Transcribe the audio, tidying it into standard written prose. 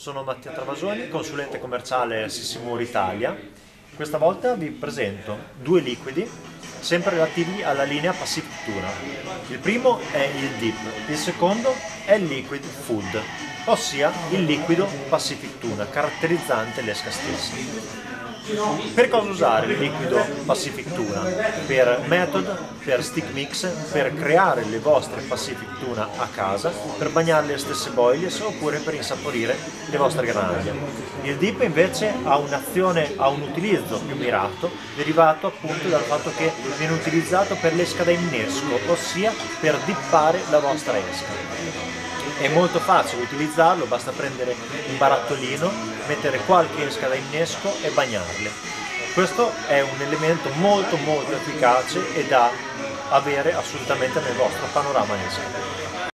sono Mattia Travasoni, consulente commerciale Sissimur Italia. Questa volta vi presento due liquidi sempre relativi alla linea Pacific Tuna. Il primo è il Dip, il secondo è il Liquid Food, ossia il liquido Pacific Tuna, caratterizzante l'esca stessa. Per cosa usare il liquido Pacific Tuna? Per method, per stick mix, per creare le vostre Pacific Tuna a casa, per bagnare le stesse boilies oppure per insaporire le vostre granaglie. Il dip invece ha un'azione, ha un utilizzo più mirato, derivato appunto dal fatto che viene utilizzato per l'esca da innesco, ossia per dippare la vostra esca. È molto facile utilizzarlo, basta prendere un barattolino, mettere qualche esca da innesco e bagnarle. Questo è un elemento molto efficace e da avere assolutamente nel vostro panorama esca.